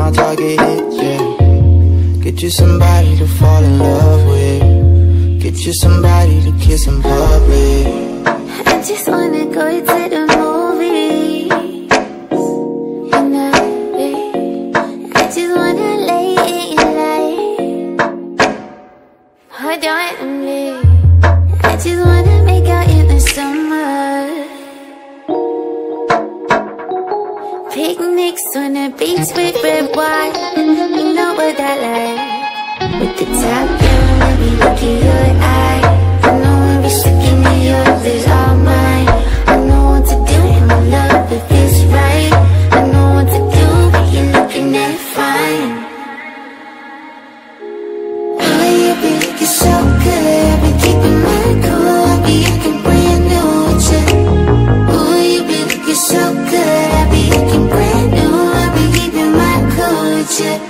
my target hits, yeah. Get you somebody to fall in love with. Get you somebody to kiss in public. I just wanna go to the movies, you know, I just wanna lay in your light. Hold on to me. I just wanna make out in the summer. Picnics on the beach with red wine. You know what I like. With the top down, let me look in your eye. I know when we stuck in the yours is all mine. I know what to do with my love if it's right. I know what to do when you're looking that fine. Oh, you be looking so good. I've been keeping my cool. I be acting brand new with you. Oh, you be looking so good. I be looking brand new. I be keeping my cool with you.